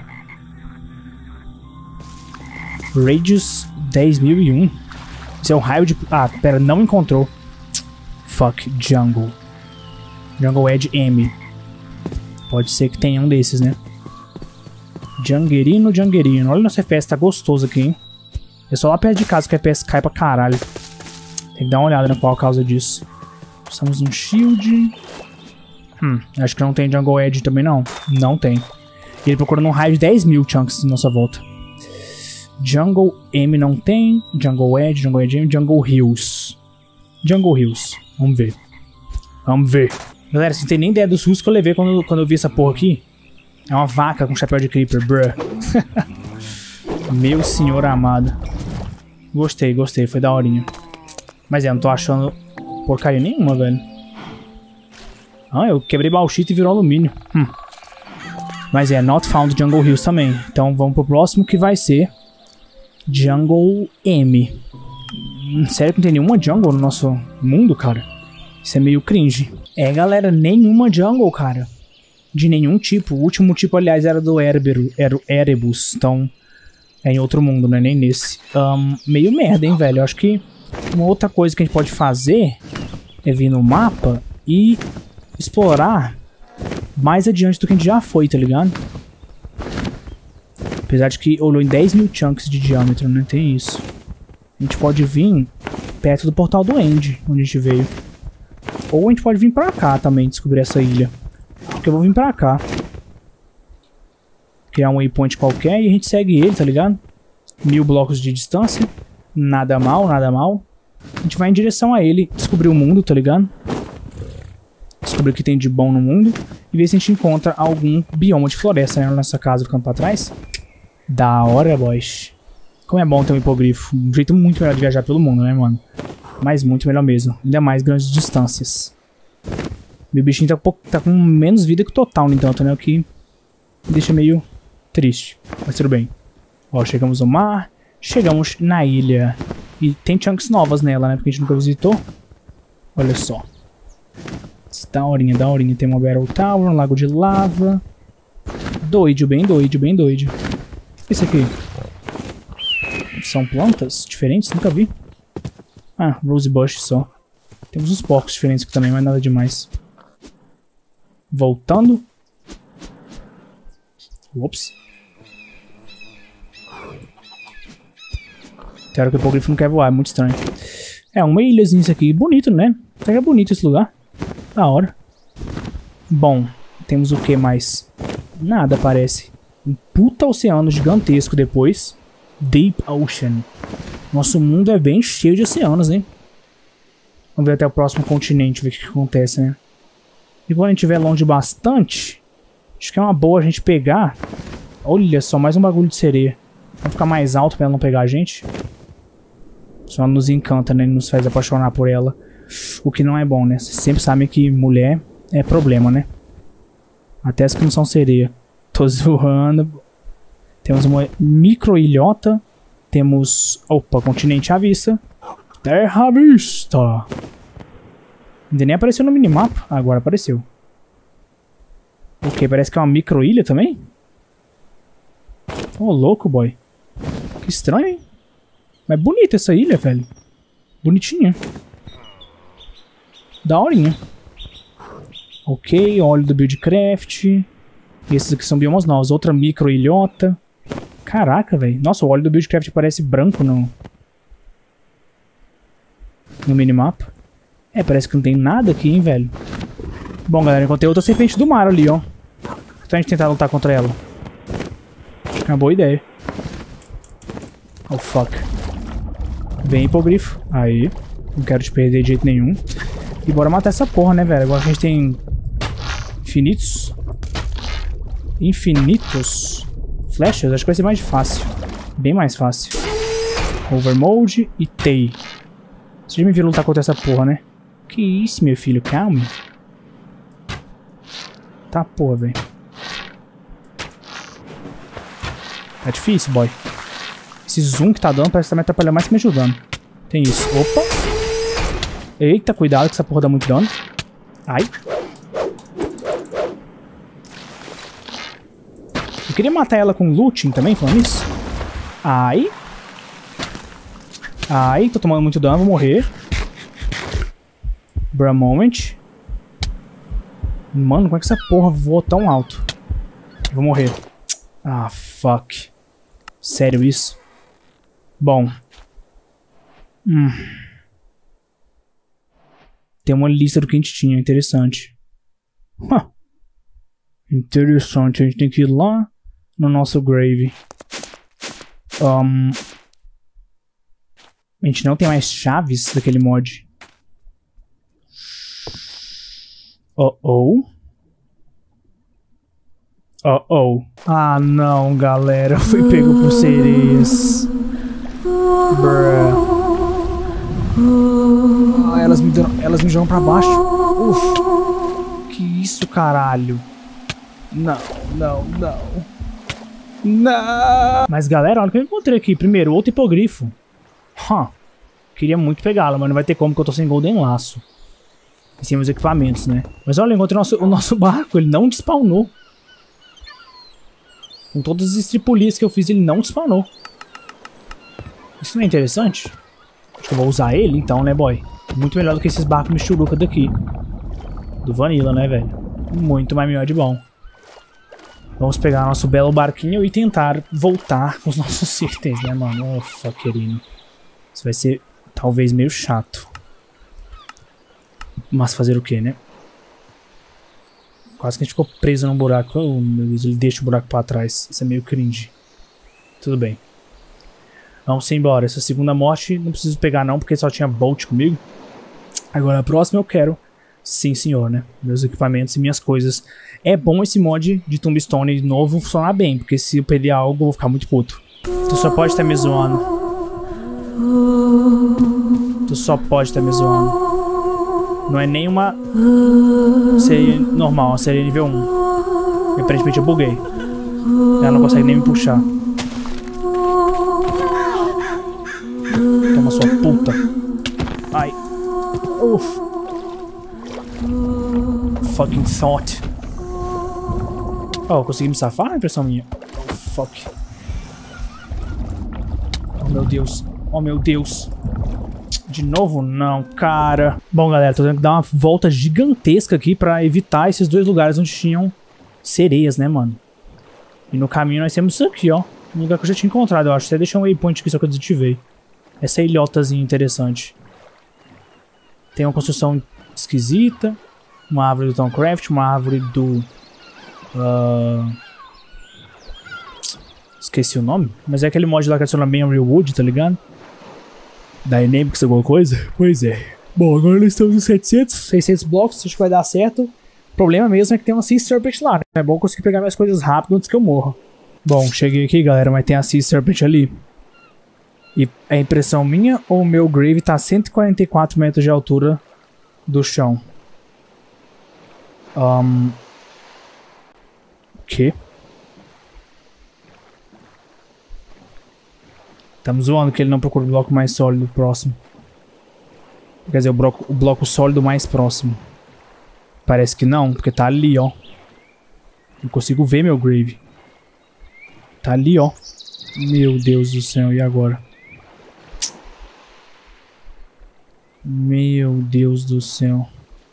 Radius 10.001. Isso é o raio de... pera, não encontrou. Fuck, Jungle. Jungle Edge M. Pode ser que tenha um desses, né? Jungerino. Olha, nosso FPS tá gostoso aqui, hein? É só lá perto de casa que o FPS cai pra caralho. Tem que dar uma olhada na qual a causa disso. Estamos no shield. Acho que não tem Jungle Edge também, não. Não tem. E ele procura num raio de 10.000 chunks na nossa volta. Jungle M não tem. Jungle Edge M. Jungle Hills. Vamos ver. Galera, você não tem nem ideia dos sustos que eu levei quando eu vi essa porra aqui. É uma vaca com chapéu de creeper, bruh. Meu senhor amado. Gostei, foi daorinha. Mas não tô achando porcaria nenhuma, velho. Eu quebrei bauxita e virou alumínio. Mas not found Jungle Hills também. Então vamos pro próximo que vai ser Jungle M. Sério que não tem nenhuma jungle no nosso mundo, cara? Isso é meio cringe. Galera, nenhuma jungle, cara. De nenhum tipo. O último tipo, aliás, era do Erebus. Então, é em outro mundo, não é nem nesse. Meio merda, hein, velho. Eu acho que uma outra coisa que a gente pode fazer é vir no mapa e explorar mais adiante do que a gente já foi, tá ligado? Apesar de que olhou em 10.000 chunks de diâmetro, né? Tem isso. A gente pode vir perto do portal do End, onde a gente veio. Ou a gente pode vir pra cá também, descobrir essa ilha. Porque eu vou vir pra cá. Criar um waypoint qualquer e a gente segue ele, tá ligado? 1000 blocos de distância. Nada mal, nada mal. A gente vai em direção a ele, descobrir o mundo, tá ligado? Descobrir o que tem de bom no mundo. E ver se a gente encontra algum bioma de floresta, né? Na nossa casa ficando pra trás. Da hora, boys. Como é bom ter um hipogrifo. Um jeito muito melhor de viajar pelo mundo, né, mano? Mas muito melhor mesmo. Ainda mais grandes distâncias. Meu bichinho tá com menos vida que o total, no entanto, né? O que me deixa meio triste. Mas tudo bem. Ó, chegamos no mar. Chegamos na ilha. E tem chunks novas nela, né? Porque a gente nunca visitou. Olha só. Daorinha, daorinha. Tem uma Battle Tower, um lago de lava. Doido, bem doido, bem doido. Esse aqui. São plantas diferentes? Nunca vi. Ah, Rosebush só. Temos uns porcos diferentes aqui também, mas nada demais. Voltando. Ups. Tem hora que o hipogrifo não quer voar, é muito estranho. É uma ilhazinha isso aqui. Bonito, né? Até que é bonito esse lugar. Da hora. Bom, temos o que mais? Nada, parece. Um puta oceano gigantesco depois. Deep Ocean. Nosso mundo é bem cheio de oceanos, hein? Vamos ver até o próximo continente, ver o que acontece, né? E quando a gente estiver longe bastante, acho que é uma boa a gente pegar. Olha só, mais um bagulho de sereia. Vamos ficar mais alto pra ela não pegar a gente. Só nos encanta, né? Nos faz apaixonar por ela. O que não é bom, né? Vocês sempre sabem que mulher é problema, né? Até as que não são sereia. Tô zoando. Temos uma micro-ilhota. Temos... Opa, continente à vista. Terra à vista. Ainda nem apareceu no minimapa. Agora apareceu. Ok, parece que é uma micro-ilha também. Ô, louco, boy. Que estranho, hein? Mas bonita essa ilha, velho. Bonitinha. Daorinha. Ok, óleo do Buildcraft. Esses aqui são biomas novos. Outra micro-ilhota. Caraca, velho. Nossa, o óleo do Buildcraft parece branco no minimapa. É, parece que não tem nada aqui, hein, velho. Bom, galera, encontrei outra serpente do mar ali, ó. Então a gente tentar lutar contra ela. Acho que é uma boa ideia. Oh, fuck. Vem, hipogrifo. Aí. Não quero te perder de jeito nenhum. E bora matar essa porra, né, velho? Agora que a gente tem... Infinitos flechas, acho que vai ser mais fácil. Bem mais fácil. Overmode e Tei. Você já me viu lutar contra essa porra, né? Que isso, meu filho? Calma. Tá, porra, velho. Tá difícil, boy. Esse zoom que tá dando parece que tá me atrapalhando mais que me ajudando. Tem isso. Opa. Eita, cuidado que essa porra dá muito dano. Ai. Eu queria matar ela com looting também, falando isso. Ai. Ai, tô tomando muito dano, vou morrer. Bruh moment. Mano, como é que essa porra voou tão alto? Eu vou morrer. Ah, fuck. Sério isso? Bom. Tem uma lista do que a gente tinha, interessante. Interessante, a gente tem que ir lá no nosso grave. A gente não tem mais chaves daquele mod. Ah, não, galera. Eu fui pego por sereias. Bruh. Ah, elas me jogam pra baixo. Uf. Que isso, caralho. Não. Mas, galera, olha o que eu encontrei aqui. Primeiro, outro hipogrifo. Queria muito pegá-la, mas não vai ter como que eu tô sem golden laço. E sem meus equipamentos, né? Mas olha, eu encontrei o nosso barco. Ele não despawnou. Com todas as estripulias que eu fiz, ele não despawnou. Isso não é interessante? Acho que eu vou usar ele então, né, boy? Muito melhor do que esses barcos michuruca daqui. Do Vanilla, né, velho? Muito mais melhor de bom. Vamos pegar nosso belo barquinho e tentar voltar com os nossos itens, né, mano? Oh, fuckerino. Isso vai ser, talvez, meio chato. Mas fazer o quê, né? Quase que a gente ficou preso num buraco. Oh, meu Deus, ele deixa o buraco pra trás. Isso é meio cringe. Tudo bem. Vamos embora. Essa segunda morte não preciso pegar não, porque só tinha Bolt comigo. Agora a próxima eu quero. Sim, senhor, né? Meus equipamentos e minhas coisas. É bom esse mod de Tombstone novo funcionar bem, porque se eu perder algo eu vou ficar muito puto. Tu só pode estar me zoando. Tu só pode estar me zoando. Não é nem uma série normal, uma série nível 1. E aparentemente eu buguei. Ela não consegue nem me puxar. Toma sua puta. Ai. Uff. Fucking thought. Oh, consegui me safar? Impressão minha. Oh, fuck. Oh, meu Deus. Oh, meu Deus. De novo? Não, cara. Bom, galera, tô tendo que dar uma volta gigantesca aqui pra evitar esses dois lugares onde tinham sereias, né, mano? E no caminho nós temos isso aqui, ó. Um lugar que eu já tinha encontrado, eu acho. Até deixei um waypoint aqui, só que eu desativei. Essa ilhotazinha interessante. Tem uma construção esquisita. Uma árvore do Thaumcraft, uma árvore do... Esqueci o nome. Mas é aquele mod lá que adiciona bem a Real Wood, tá ligado? Dynamics, alguma coisa? Pois é. Bom, agora nós estamos em 700, 600 blocos, acho que vai dar certo. O problema mesmo é que tem uma Sea Serpent lá, né? É bom conseguir pegar minhas coisas rápido antes que eu morra. Bom, cheguei aqui, galera, mas tem a Sea Serpent ali. E é impressão minha ou o meu grave tá a 144 metros de altura do chão? O quê? Estamos zoando que ele não procura o bloco mais sólido próximo. Quer dizer, o bloco sólido mais próximo. Parece que não, porque tá ali, ó. Não consigo ver meu grave. Tá ali, ó. Meu Deus do céu, e agora? Meu Deus do céu.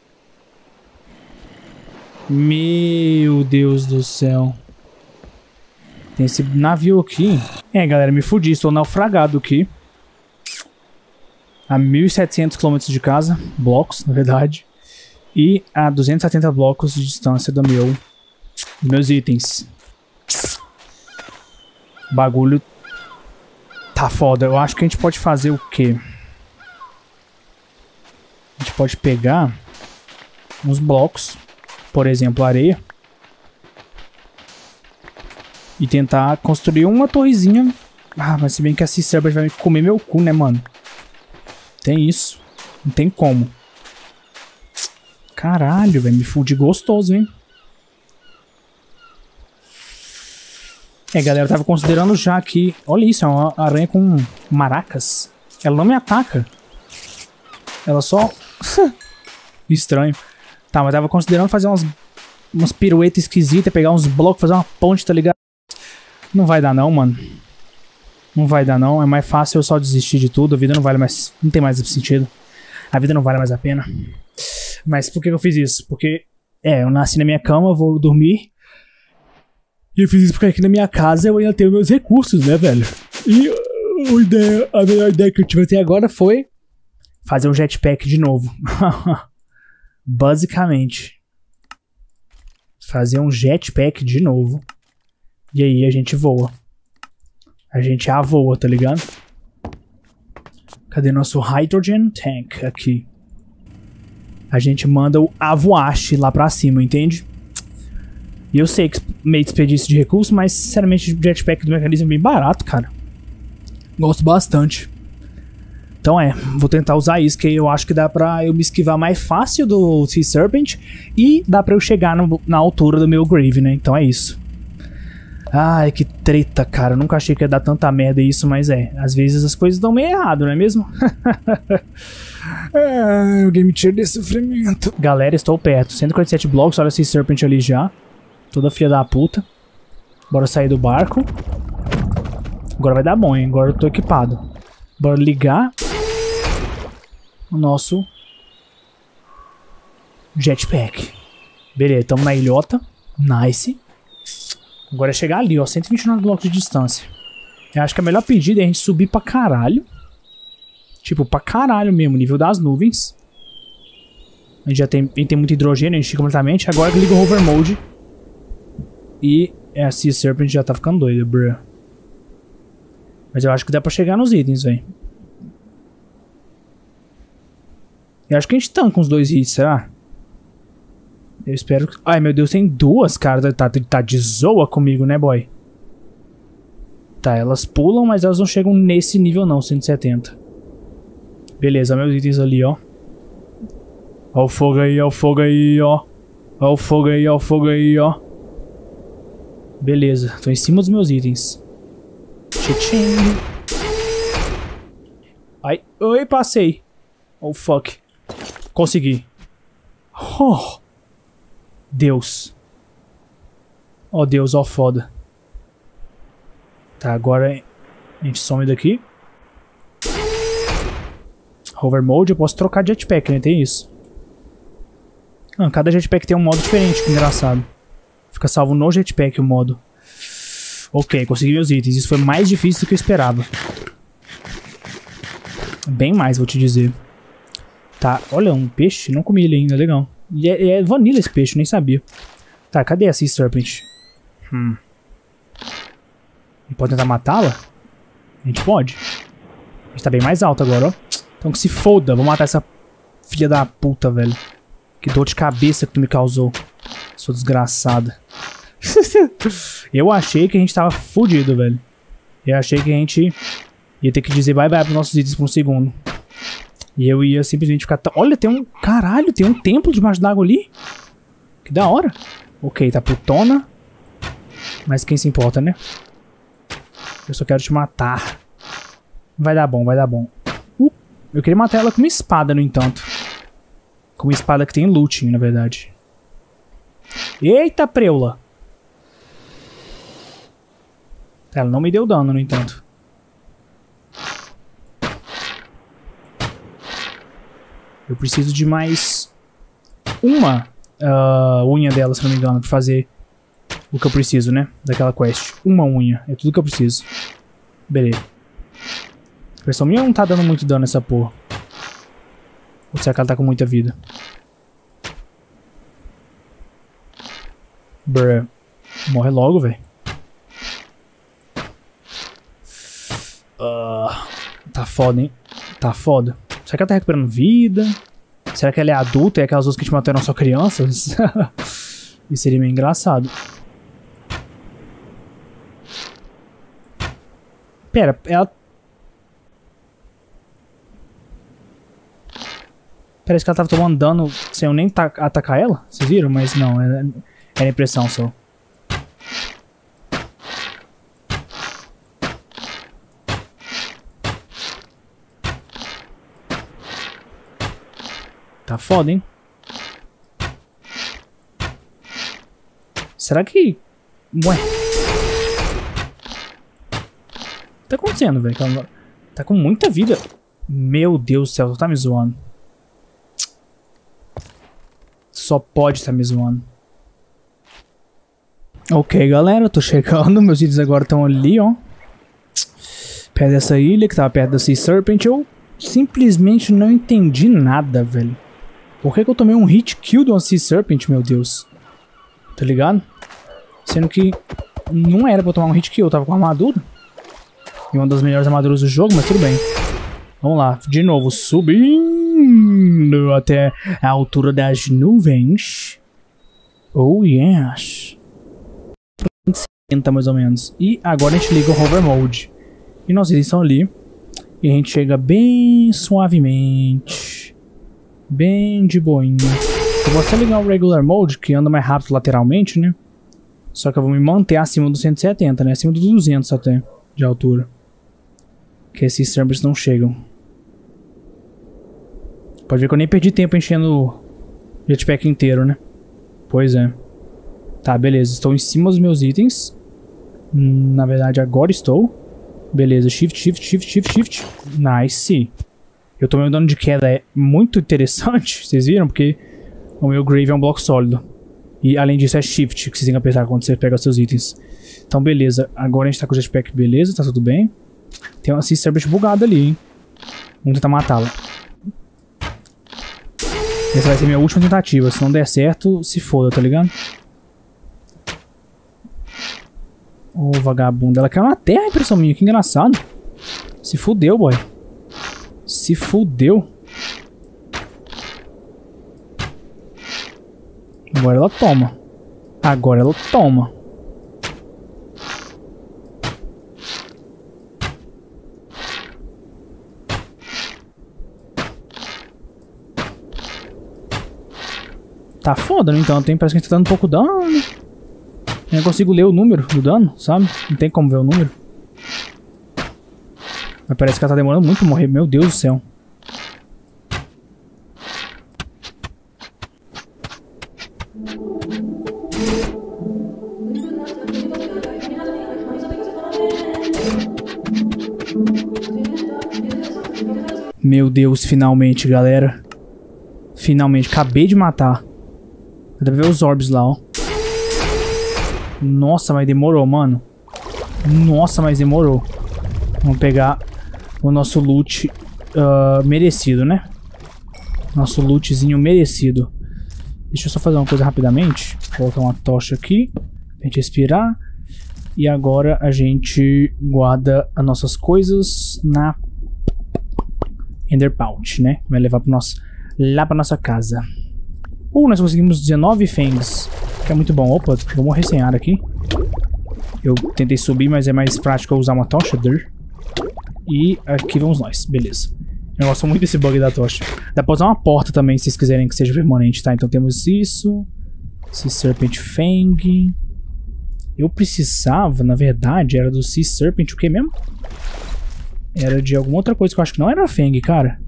Meu Deus do céu. Tem esse navio aqui. É, galera, me fudi. Estou naufragado aqui. A 1.700 km de casa. Blocos, na verdade. E a 270 blocos de distância dos meus itens. O bagulho tá foda. Eu acho que a gente pode fazer o quê? A gente pode pegar uns blocos. Por exemplo, areia. E tentar construir uma torrezinha. Ah, mas se bem que a Sea Serpent vai comer meu cu, né, mano? Tem isso. Não tem como. Caralho, velho. Me fudi gostoso, hein? É, galera, eu tava considerando já que... Olha isso, é uma aranha com maracas. Ela não me ataca. Ela só... Estranho. Tá, mas eu tava considerando fazer umas piruetas esquisitas, pegar uns blocos, fazer uma ponte, tá ligado? Não vai dar não, mano. Não vai dar não. É mais fácil eu só desistir de tudo. A vida não vale mais... Não tem mais sentido. A vida não vale mais a pena. Mas por que eu fiz isso? Porque... eu nasci na minha cama, eu vou dormir. E eu fiz isso porque aqui na minha casa eu ainda tenho meus recursos, né, velho? E a melhor ideia que eu tive até agora foi... fazer um jetpack de novo. Basicamente. Fazer um jetpack de novo. E aí a gente voa. A gente voa, tá ligado? Cadê nosso Hydrogen Tank aqui? A gente manda o Avoache lá pra cima, entende? E eu sei que meio desperdício de recursos, mas sinceramente o jetpack do mecanismo é bem barato, cara. Gosto bastante. Então vou tentar usar isso, que eu acho que dá pra eu me esquivar mais fácil do Sea Serpent e dá pra eu chegar na altura do meu grave, né? Então é isso. Ai, que treta, cara. Eu nunca achei que ia dar tanta merda isso, mas às vezes as coisas dão meio errado, não é mesmo? Alguém me tira desse sofrimento. Galera, estou perto. 147 blocos, olha a Sea Serpent ali já. Toda filha da puta. Bora sair do barco. Agora vai dar bom, hein? Agora eu tô equipado. Bora ligar o nosso jetpack. Beleza, estamos na ilhota. Nice. Agora é chegar ali, ó. 129 blocos de distância. Eu acho que a melhor pedida é a gente subir pra caralho. Tipo, pra caralho mesmo. Nível das nuvens. A gente já tem muito hidrogênio, a gente completamente. Agora que liga o Hover Mode. E a Sea Serpent já tá ficando doida, bruh. Mas eu acho que dá pra chegar nos itens, velho. Eu acho que a gente tanca uns 2 hits, será? Eu espero que... Ai, meu Deus, tem 2, cara. Tá de zoa comigo, né, boy? Tá, elas pulam, mas elas não chegam nesse nível não, 170. Beleza, meus itens ali, ó. Ó o fogo aí, ó o fogo aí, ó. Ó o fogo aí, ó o fogo aí, ó. Beleza, tô em cima dos meus itens. Tchim. Ai, oi, passei. Oh, fuck. Consegui. Oh. Deus. Oh, Deus, ó, foda. Tá, agora a gente some daqui. Hover Mode, eu posso trocar de jetpack, né? Tem isso. Ah, cada jetpack tem um modo diferente, que engraçado. Fica salvo no jetpack o modo. Ok, consegui meus itens. Isso foi mais difícil do que eu esperava. Bem mais, vou te dizer. Tá, olha, um peixe. Não comi ele ainda, legal. E é vanilla esse peixe, nem sabia. Tá, cadê a Sea Serpent? A gente pode tentar matá-la? A gente pode. A gente tá bem mais alto agora, ó. Então que se foda. Vou matar essa filha da puta, velho. Que dor de cabeça que tu me causou. Sou desgraçada. Eu achei que a gente tava fudido, velho. Eu achei que a gente ia ter que dizer bye bye pros nossos itens por um segundo. E eu ia simplesmente ficar... Olha, tem um... Caralho, tem um templo debaixo d'água ali. Que da hora. Ok, tá putona. Mas quem se importa, né? Eu só quero te matar. Vai dar bom, vai dar bom. Eu queria matar ela com uma espada, no entanto. Com uma espada que tem looting, na verdade. Eita, preula. Ela não me deu dano, no entanto. Eu preciso de mais uma unha dela, se não me engano, pra fazer o que eu preciso, né? Daquela quest. Uma unha. É tudo que eu preciso. Beleza. A versão minha não tá dando muito dano essa porra. Ou será que ela tá com muita vida? Bruh. Morre logo, velho. Tá foda, hein? Tá foda. Será que ela tá recuperando vida? Será que ela é adulta e aquelas outras que a gente matou eram só crianças? Isso seria meio engraçado. Pera, ela... Parece que ela tava tomando dano sem eu nem atacar ela. Vocês viram? Mas não, era impressão só. Tá foda, hein? Será que... Ué? O que tá acontecendo, velho? Tá com muita vida. Meu Deus do céu, tá me zoando. Só pode estar me zoando. Ok, galera, tô chegando. Meus itens agora estão ali, ó. Perto dessa ilha que tava perto da Sea Serpent. Eu simplesmente não entendi nada, velho. Por que eu tomei um hit kill de uma Sea Serpent, meu Deus? Tá ligado? Sendo que não era pra eu tomar um hit kill, eu tava com armadura. E uma das melhores armaduras do jogo, mas tudo bem. Vamos lá, de novo, subindo até a altura das nuvens. Oh, yes. 70 mais ou menos. E agora a gente liga o Hover Mode. E nossos itens estão ali. E a gente chega bem suavemente. Bem de boinha. Eu vou só ligar o Regular Mode, que anda mais rápido lateralmente, né? Só que eu vou me manter acima dos 170, né? Acima dos 200 até, de altura. Que esses servers não chegam. Pode ver que eu nem perdi tempo enchendo o jetpack inteiro, né? Pois é. Tá, beleza. Estou em cima dos meus itens. Na verdade, agora estou. Beleza. Shift, shift, shift, shift, shift. Nice. Eu tomei um dano de queda. É muito interessante. Vocês viram? Porque o meu Grave é um bloco sólido. E além disso é Shift, que vocês têm que apertar quando você pega os seus itens. Então, beleza. Agora a gente tá com o jetpack, beleza. Tá tudo bem. Tem uma Sea Serpent bugada ali, hein. Vamos tentar matá-la. Essa vai ser minha última tentativa. Se não der certo, se foda, tá ligado? Ô, vagabundo. Ela caiu na terra, impressão minha. Que engraçado. Se fudeu, boy. Se fudeu. Agora ela toma. Agora ela toma. Tá foda, no entanto, hein? Parece que a gente tá dando um pouco dano. Eu não consigo ler o número do dano, sabe? Não tem como ver o número. Mas parece que ela tá demorando muito pra morrer. Meu Deus do céu. Meu Deus, finalmente, galera. Finalmente, acabei de matar. Dá pra ver os orbs lá, ó. Nossa, mas demorou, mano. Nossa, mas demorou. Vamos pegar o nosso loot merecido, né? Nosso lootzinho merecido. Deixa eu só fazer uma coisa rapidamente. Colocar uma tocha aqui pra gente respirar. E agora a gente guarda as nossas coisas na Ender Pouch, né? Vai levar pro nosso, lá pra nossa casa. Nós conseguimos 19 fangs, que é muito bom. Opa, vou morrer sem ar aqui. Eu tentei subir, mas é mais prático eu usar uma tocha. E aqui vamos nós, beleza. Eu gosto muito desse bug da tocha. Dá pra usar uma porta também, se vocês quiserem que seja permanente, tá? Então temos isso. Sea Serpent Fang. Eu precisava, na verdade, era do Sea Serpent o que mesmo? Era de alguma outra coisa que eu acho que não era Fang, cara.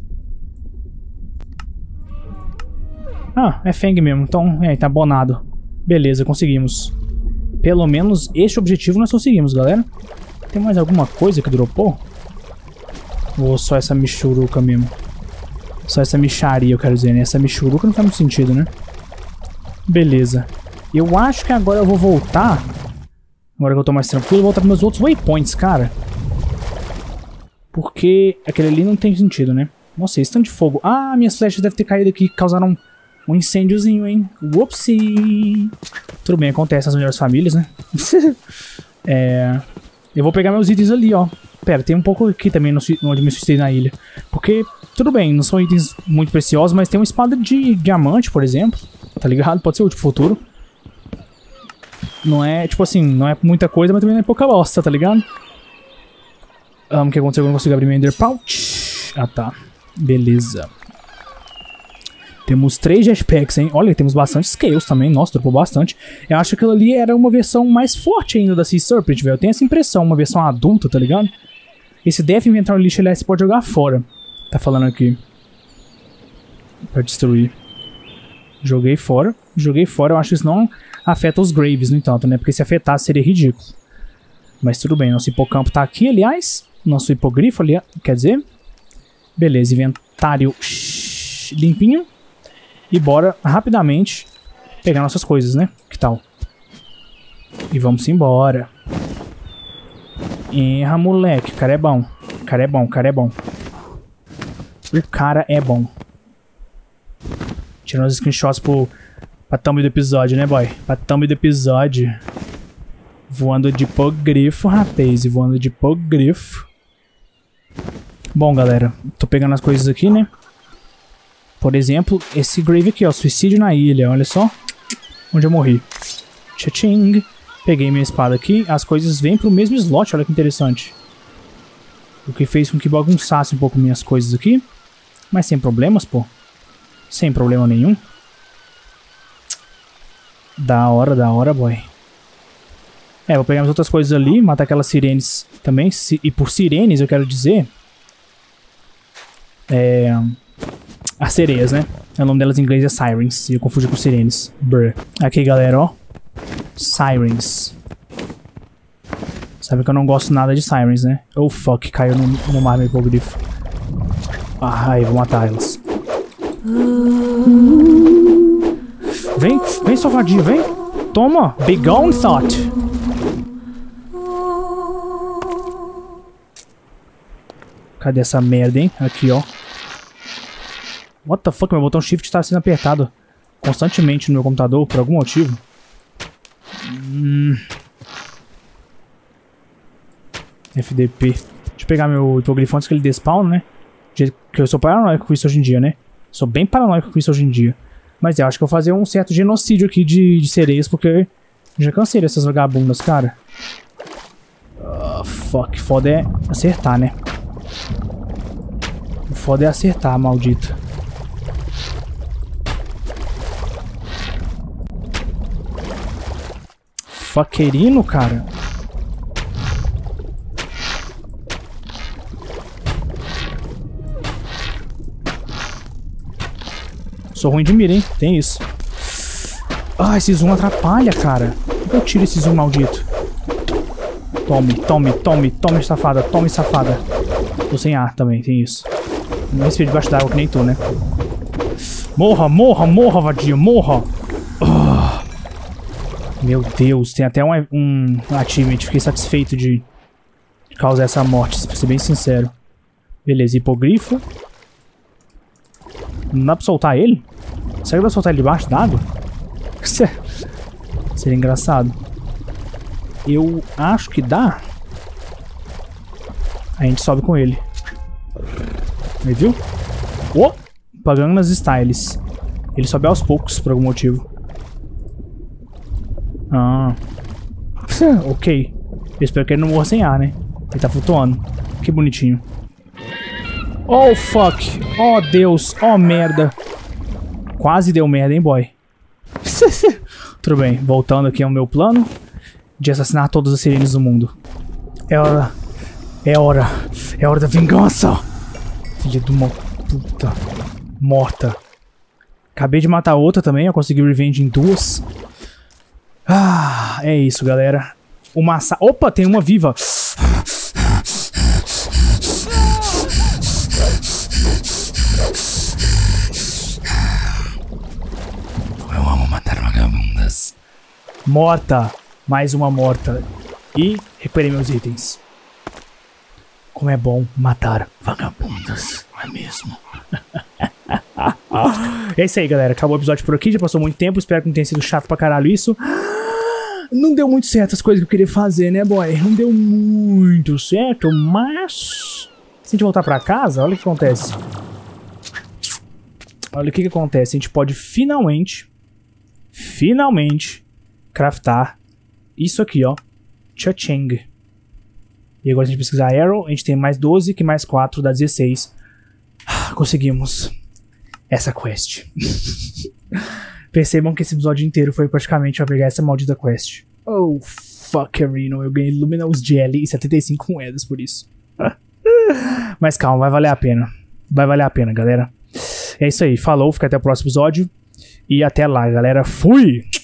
Ah, é Fang mesmo, então, tá abonado. Beleza, conseguimos. Pelo menos este objetivo nós conseguimos, galera. Tem mais alguma coisa que dropou? Ou só essa michuruca mesmo? Só essa micharia, eu quero dizer, né? Essa michuruca não faz muito sentido, né? Beleza. Eu acho que agora eu vou voltar. Agora que eu tô mais tranquilo, eu vou voltar para meus outros waypoints, cara. Porque aquele ali não tem sentido, né? Nossa, esse tanto de fogo. Ah, minhas flechas devem ter caído aqui, causaram um incêndiozinho, hein? Whoopsie! Tudo bem, acontece nas melhores famílias, né? Eu vou pegar meus itens ali, ó. Pera, tem um pouco aqui também onde me sucedei na ilha. Porque, tudo bem, não são itens muito preciosos, mas tem uma espada de diamante, por exemplo. Tá ligado? Pode ser útil pro futuro. Não é, tipo assim, não é muita coisa, mas também não é pouca bosta, tá ligado? O que aconteceu? Eu não consigo abrir meu Ender Pouch. Ah, tá. Beleza. Temos 3 jetpacks, hein? Olha, temos bastante scales também. Nossa, dropou bastante. Eu acho que aquilo ali era uma versão mais forte ainda da Sea Serpent, velho. Eu tenho essa impressão, uma versão adulta, tá ligado? Esse Death Inventory lixo, aliás, você pode jogar fora. Tá falando aqui. Pra destruir. Joguei fora. Joguei fora. Eu acho que isso não afeta os Graves, no entanto, né? Porque se afetasse seria ridículo. Mas tudo bem. Nosso hipocampo tá aqui, aliás. Nosso hipogrifo ali, quer dizer. Beleza, inventário limpinho. E bora rapidamente pegar nossas coisas, né? Que tal? E vamos embora. Erra, moleque. O cara é bom. O cara é bom, o cara é bom. O cara é bom. Tirando os screenshots pra thumb do episódio, né, boy? Pra thumb do episódio. Voando de hipogrifo, rapaz. E voando de hipogrifo. Bom, galera. Tô pegando as coisas aqui, né? Por exemplo, esse grave aqui, ó. Suicídio na ilha. Olha só. Onde eu morri. Tchim. Peguei minha espada aqui. As coisas vêm pro mesmo slot. Olha que interessante. O que fez com que bagunçasse um pouco minhas coisas aqui. Mas sem problemas, pô. Sem problema nenhum. Da hora, boy. Vou pegar as outras coisas ali. Matar aquelas sirenes também. E por sirenes eu quero dizer... as sereias, né? O nome delas em inglês é Sirens. E eu confundi com sirenes. Brr. Aqui, galera, ó. Sirens. Sabe que eu não gosto nada de Sirens, né? Oh, fuck. Caiu no mar meu hipogrifo. Ai, vou matar elas. Vem, safadinho, vem. Toma. Be gone, thought. Cadê essa merda, hein? Aqui, ó. What the fuck? Meu botão shift tá sendo apertado constantemente no meu computador, por algum motivo. FDP. Deixa eu pegar meu hipogrifo antes que ele despawn, né? Que eu sou paranoico com isso hoje em dia, né? Sou bem paranoico com isso hoje em dia. Mas eu acho que eu vou fazer um certo genocídio aqui de sereias, porque eu já cansei dessas vagabundas, cara. Fuck. Foda é acertar, né? O foda é acertar, maldito. Fuckerino, cara. Sou ruim de mira, hein? Tem isso. Ah, esse zoom atrapalha, cara. Como eu tiro esse zoom maldito? Tome, tome, tome, tome, safada. Tome, safada. Tô sem ar também, tem isso. Não respira debaixo d'água que nem tu, né? Morra, morra, morra, vadia, morra. Meu Deus, tem até um achievement. Fiquei satisfeito de causar essa morte, pra ser bem sincero. Beleza, hipogrifo. Não dá pra soltar ele? Será que dá pra soltar ele debaixo d'água? Seria engraçado. Eu acho que dá. A gente sobe com ele. Aí, viu? Oh! Pagando nas styles. Ele sobe aos poucos, por algum motivo. Ah. Ok. Eu espero que ele não morra sem ar, né? Ele tá flutuando. Que bonitinho. Oh, fuck. Oh, Deus. Oh, merda. Quase deu merda, hein, boy? Tudo bem. Voltando aqui ao meu plano de assassinar todas as sirenes do mundo. É hora. É hora. É hora da vingança. Filha de uma puta. Morta. Acabei de matar outra também. Eu consegui revenge em 2. Ah, é isso, galera. O massa... Opa, tem uma viva. Eu amo matar vagabundas. Morta. Mais uma morta. E recuperei meus itens. Como é bom matar vagabundas, não é mesmo? É isso aí, galera. Acabou o episódio por aqui. Já passou muito tempo. Espero que não tenha sido chato pra caralho isso. Não deu muito certo as coisas que eu queria fazer, né, boy? Não deu muito certo, mas... Se a gente voltar pra casa, olha o que acontece. Olha o que acontece. A gente pode finalmente craftar isso aqui, ó. Cha-ching. E agora se a gente pesquisar Arrow, a gente tem mais 12, que mais 4 dá 16. Conseguimos essa quest. Percebam que esse episódio inteiro foi praticamente pra pegar essa maldita quest. Oh, fuckerino. Eu ganhei Luminous Jelly e 75 moedas por isso. Mas calma, vai valer a pena. Vai valer a pena, galera. É isso aí. Falou, fica até o próximo episódio. E até lá, galera. Fui!